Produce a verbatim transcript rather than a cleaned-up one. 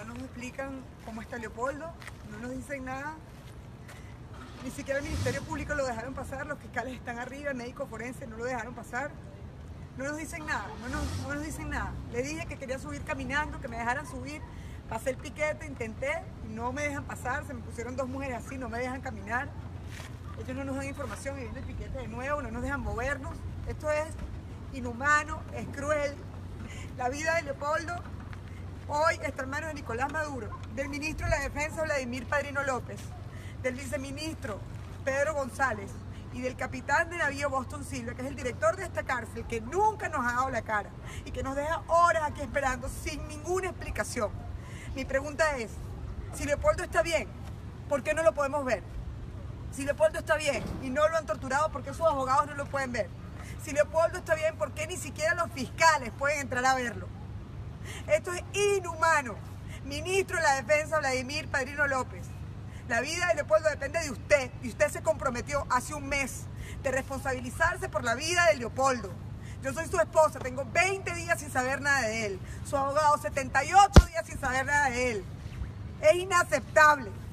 nos explican cómo está Leopoldo, no nos dicen nada. Ni siquiera el Ministerio Público lo dejaron pasar, los fiscales están arriba, el médico forense no lo dejaron pasar. No nos dicen nada, no nos, no nos dicen nada. Le dije que quería subir caminando, que me dejaran subir. Pasé el piquete, intenté y no me dejan pasar. Se me pusieron dos mujeres así, no me dejan caminar. Ellos no nos dan información y viene el piquete de nuevo, no nos dejan movernos. Esto es inhumano, es cruel. La vida de Leopoldo hoy está en manos de Nicolás Maduro, del ministro de la Defensa Vladimir Padrino López, del viceministro Pedro González y del capitán de navío Boston Silva, que es el director de esta cárcel, que nunca nos ha dado la cara y que nos deja horas aquí esperando sin ninguna explicación. Mi pregunta es, si Leopoldo está bien, ¿por qué no lo podemos ver? Si Leopoldo está bien y no lo han torturado, ¿por qué sus abogados no lo pueden ver? Si Leopoldo está bien, ¿por qué ni siquiera los fiscales pueden entrar a verlo? Esto es inhumano. Ministro de la Defensa Vladimir Padrino López, la vida de Leopoldo depende de usted y usted se comprometió hace un mes de responsabilizarse por la vida de Leopoldo. Yo soy su esposa, tengo veinte días sin saber nada de él. Su abogado, setenta y ocho días sin saber nada de él. Es inaceptable.